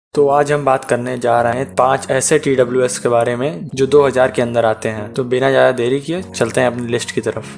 तो आज हम बात करने जा रहे हैं 5 ऐसे TWS के बारे में जो 2000 के अंदर आते हैं। तो बिना ज़्यादा देरी किए चलते हैं अपनी लिस्ट की तरफ।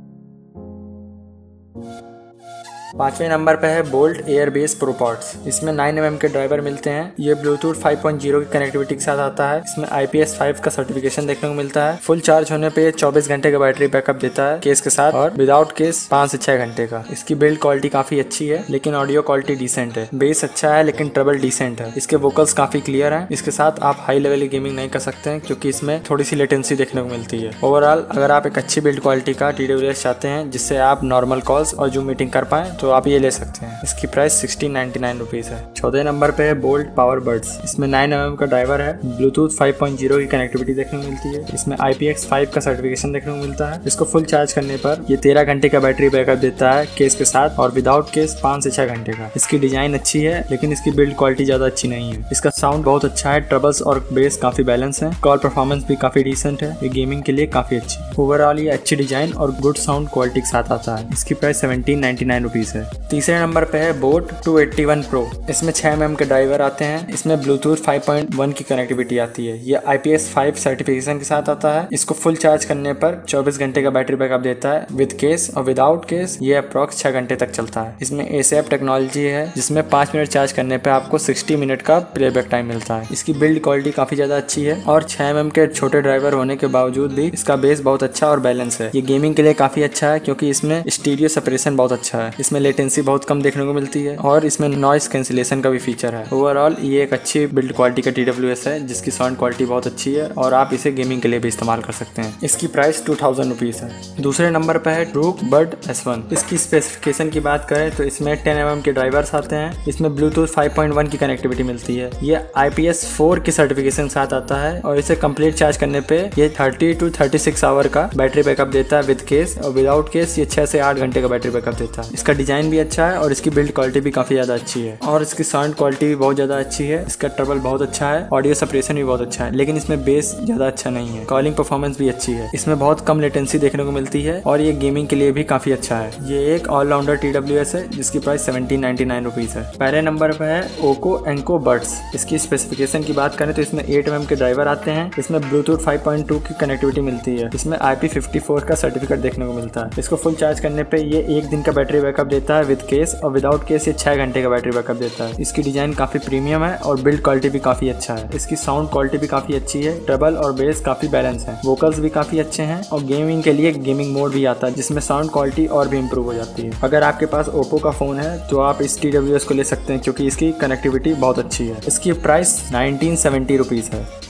5वें नंबर पे है बोल्ट एयरबेस प्रो पॉड्स। इसमें 9mm के ड्राइवर मिलते हैं। ये ब्लूटूथ 5.0 की कनेक्टिविटी के साथ आता है। इसमें IPS 5 का सर्टिफिकेशन देखने को मिलता है। फुल चार्ज होने पे 24 घंटे का बैटरी बैकअप देता है केस के साथ, और विदाउट केस 5 से 6 घंटे का। इसकी बिल्ड क्वालिटी काफी अच्छी है, लेकिन ऑडियो क्वालिटी डिसेंट है। बेस अच्छा है लेकिन ट्रबल डिसेंट है। इसके वोकल्स काफी क्लियर हैं। इसके साथ आप हाई लेवल की गेमिंग नहीं कर सकते हैं क्योंकि इसमें थोड़ी सी लेटेंसी देखने को मिलती है। ओवरऑल अगर आप एक अच्छी बिल्ड क्वालिटी का TWS चाहते हैं जिससे आप नॉर्मल कॉल्स और जूम मीटिंग कर पाए तो आप ये ले सकते हैं। इसकी प्राइस 1699 रुपीज है। 14 नंबर पे है बोल्ट पावर बड्स। इसमें 9mm का ड्राइवर है। ब्लूटूथ 5.0 की कनेक्टिविटी देखने को मिलती है। इसमें IPX 5 का सर्टिफिकेशन देखने को मिलता है। इसको फुल चार्ज करने पर ये 13 घंटे का बैटरी बैकअप देता है केस के साथ, और विदाउट केस 5 से 6 घंटे का। इसकी डिजाइन अच्छी है लेकिन इसकी बिल्ड क्वालिटी ज्यादा अच्छी नहीं है। इसका साउंड बहुत अच्छा है, ट्रबल्स और बेस काफी बैलेंस है। कॉल परफॉर्मेंस भी काफी डिसेंट है। ये गेमिंग के लिए काफी अच्छी है। ओवरऑल ये अच्छी डिजाइन और गुड साउंड क्वालिटी के साथ आता है। इसकी प्राइस 1799 रुपीज है। तीसरे नंबर पे है बोट 281 प्रो। इसमें 6mm के ड्राइवर आते हैं। इसमें ब्लूटूथ 5.1 की कनेक्टिविटी आती है। ये IPS 5 सर्टिफिकेशन के साथ आता है। इसको फुल चार्ज करने पर 24 घंटे का बैटरी बैकअप देता है विद केस, और विदाउट केस ये अप्रॉक्स 6 घंटे तक चलता है। इसमें ASAP टेक्नोलॉजी है जिसमें 5 मिनट चार्ज करने पर आपको 60 मिनट का प्लेबैक टाइम मिलता है। इसकी बिल्ड क्वालिटी काफी ज्यादा अच्छी है, और 6mm के छोटे ड्राइवर होने के बावजूद भी इसका बेस बहुत अच्छा और बैलेंस है। ये गेमिंग के लिए काफी अच्छा है क्योंकि इसमें स्टीरियो सेपरेशन बहुत अच्छा है। इसमें लेटेंसी बहुत कम देखने को मिलती है, और इसमें नॉइस कैंसिलेशन का भी फीचर है। ओवरऑल ये एक अच्छी बिल्ड क्वालिटी का TWS है जिसकी साउंड क्वालिटी बहुत अच्छी है, और आप इसे गेमिंग के लिए भी इस्तेमाल कर सकते हैं। इसकी प्राइस 2000 रुपीज है। दूसरे नंबर पर है ट्रूक बड S1। इसकी स्पेसिफिकेशन की बात करें तो इसमें 10mm के ड्राइवर्स आते हैं। इसमें ब्लूटूथ 5.1 की कनेक्टिविटी मिलती है। ये IPS 4 की सर्टिफिकेशन साथ आता है, और इसे कंप्लीट चार्ज करने पे ये 30 to 36 आवर का बैटरी बैकअप देता है विद केस, और विदाउट केस ये 6 से 8 घंटे का बैटरी बैकअप देता है। इसका डिजाइन भी अच्छा है और इसकी बिल्ड क्वालिटी भी काफी ज्यादा अच्छी है, और इसकी साउंड क्वालिटी भी बहुत ज्यादा अच्छी है। इसका ट्रबल बहुत अच्छा है, ऑडियो सेपरेशन भी बहुत अच्छा है, लेकिन इसमें बेस ज्यादा अच्छा नहीं है। कॉलिंग परफॉर्मेंस भी अच्छी है। इसमें बहुत कम लेटेंसी देखने को मिलती है, और ये गेमिंग के लिए भी काफी अच्छा है। ये एक ऑलराउंडर TWS है जिसकी प्राइस 1799 रुपीज है। पहले नंबर पर है ओको एंको बड्स। इसकी स्पेसिफिकेशन की बात करें तो इसमें 8mm के ड्राइवर आते हैं। इसमें ब्लूटूथ 5.2 की कनेक्टिविटी मिलती है। इसमें IP54 का सर्टिफिकेट देखने को मिलता है। इसको फुल चार्ज करने पे ये 1 दिन का बैटरी बैकअप देता है विद केस, और विदाउट केस ये 6 घंटे का बैटरी बैकअप देता है। इसकी डिजाइन काफी प्रीमियम है, और बिल्ड क्वालिटी भी काफी अच्छा है। इसकी साउंड क्वालिटी भी काफी अच्छी है। ट्रबल और बेस काफी बैलेंस है। वोकल्स भी काफी अच्छे हैं, और गेमिंग के लिए गेमिंग मोड भी आता है जिसमें साउंड क्वालिटी और भी इंप्रूव हो जाती है। अगर आपके पास ओप्पो का फोन है तो आप इस TWS को ले सकते हैं क्योंकि इसकी कनेक्टिविटी बहुत अच्छी है। इसकी प्राइस 1970 रुपीज है।